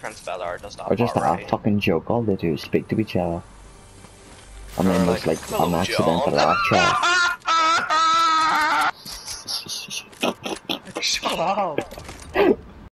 Prince Belar does not. Or just right. a fucking joke. All they do is speak to each other. And then there's like an accidental laugh track. Shut up.